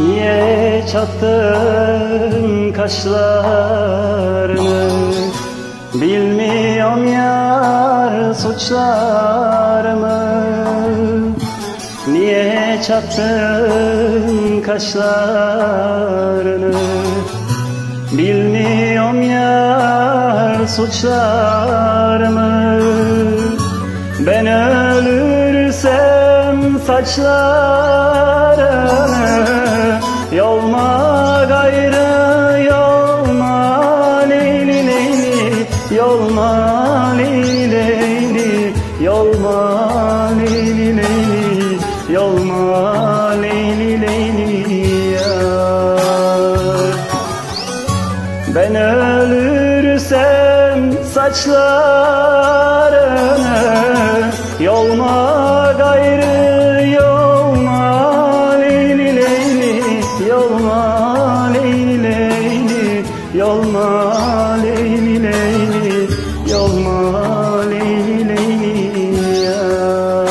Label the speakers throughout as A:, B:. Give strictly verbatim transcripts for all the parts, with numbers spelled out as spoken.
A: Niye çattın kaşlarını? Bilmiyorum yar suçlarımı. Niye çattın kaşlarını? Bilmiyorum yar suçlarımı. Ben ölürsem saçlarını yolma gayrı, yolma leyli leyli, yolma leyli leyli, yolma leyli leyli, yolma leyli leyli yar. Ben ölürsem saçlarını yolma gayrı, yolma leyli leyli, yolma leyli leyli, yolma leyli leyli, yolma leyli leyli yar.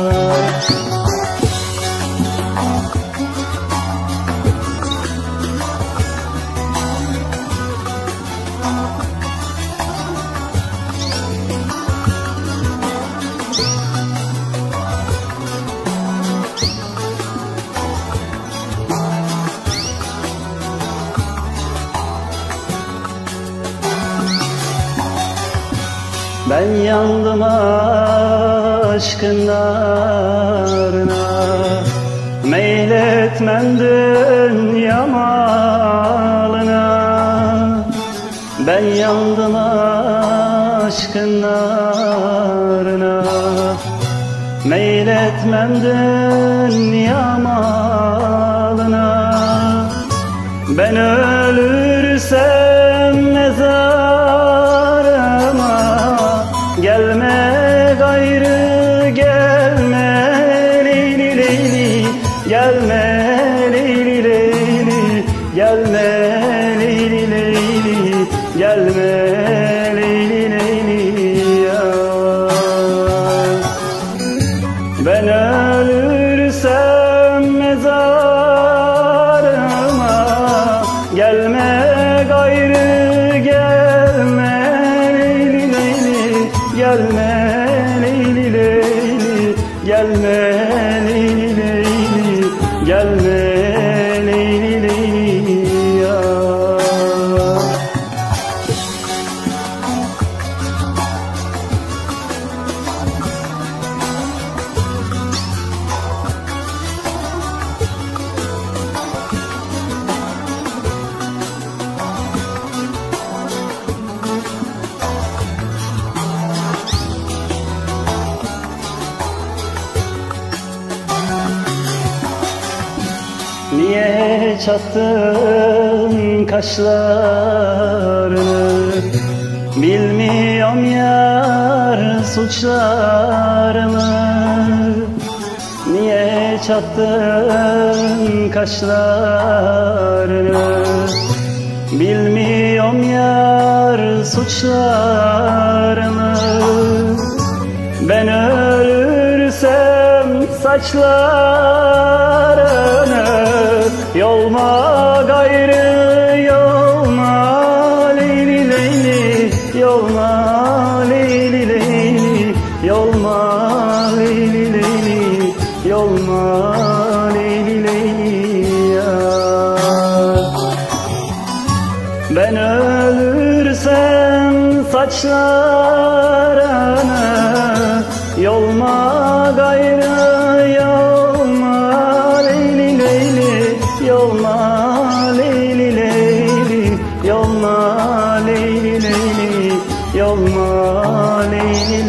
A: Ben yandım aşkın narına, meyletmem dünya malına. Ben yandım aşkın narına, meyletmem dünya malına. Ben ölürsem mezarıma gelme gayrı, gelme leyli leyli, gelme leyli leyli, gelme leyli leyli, gelme leyli leyli yar. Ben ölürsem mezarıma gelme gayrı, gelme leyli leyli, gelme leyli leyli, gelme leyli leyli, gelme leyli leyli yar. Niye çattın kaşlarını? Bilmiyorum yar suçlarımı. Niye çattın kaşlarını? Bilmiyorum yar suçlarımı. Ben ölürsem saçlarını yolma gayrı, yolma leyli leyli, yolma leyli leyli, yolma leyli leyli, yolma leyli leyli yar. Ben ölürsem saçlarını yolma gayrı, yolma leyli leyli, yolma leyli leyli, yolma leyli leyli, yolma leyli